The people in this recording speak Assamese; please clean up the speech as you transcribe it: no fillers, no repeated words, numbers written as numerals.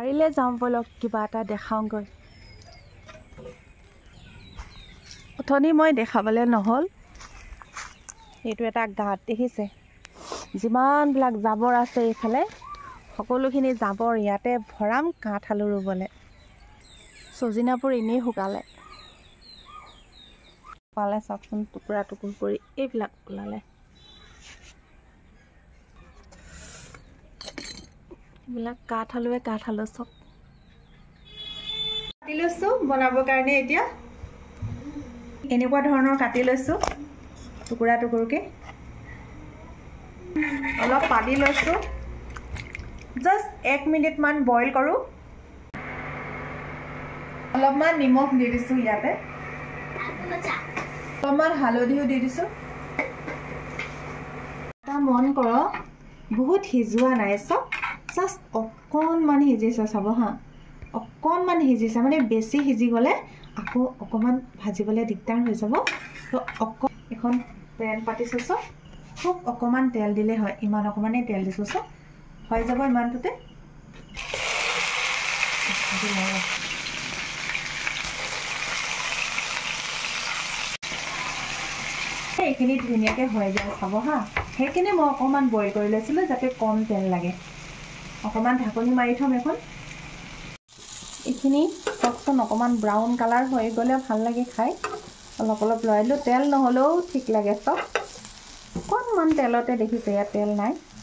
বাৰীলৈ যাওঁ বলক কিবা এটা দেখাওঁগৈ অথনি মই দেখাবলৈ নহ'ল এইটো এটা গাঁত দেখিছে যিমানবিলাক জাবৰ আছে এইফালে সকলোখিনি জাবৰ ইয়াতে ভৰাম কাঠআলু ৰুবলৈ সজিনাবোৰ এনেই শুকালে পালে চাওকচোন টুকুৰা টুকুৰ কৰি এইবিলাক ওলালে এইবিলাক কাঠআলু চব কাটি লৈছোঁ বনাবৰ কাৰণে এতিয়া এনেকুৱা ধৰণৰ কাটি লৈছোঁ টুকুৰা টুকুৰকৈ অলপ পানী লৈছোঁ জাষ্ট 1 মিনিটমান বইল কৰোঁ অলপমান নিমখ দি দিছোঁ ইয়াতে অলপমান হালধিও দি দিছোঁ এটা মন কৰক বহুত সিজোৱা নাই চব জাষ্ট অকণমান সিজিছে চাব হা অকণমান সিজিছে মানে বেছি সিজি গ'লে আকৌ অকণমান ভাজিবলৈ দিগদাৰ হৈ যাব তো এখন পেন পাতিছোঁ চব খুব অকণমান তেল দিলে হয় ইমান অকণমানেই তেল দিছোঁ চব হৈ যাব ইমানটোতে এইখিনি ধুনীয়াকৈ হৈ যায় চাব হা সেইখিনি মই অকণমান বইল কৰি লৈছিলোঁ যাতে কম তেল লাগে অকণমান ঢাকনি মাৰি থ'ম এখন এইখিনি চাওকচোন অকণমান ব্ৰাউন কালাৰ হৈ গ'লে ভাল লাগে খাই অলপ লৰাই দিলোঁ তেল নহ'লেও ঠিক লাগে চব অকণমান তেলতে দেখিছে ইয়াত তেল নাই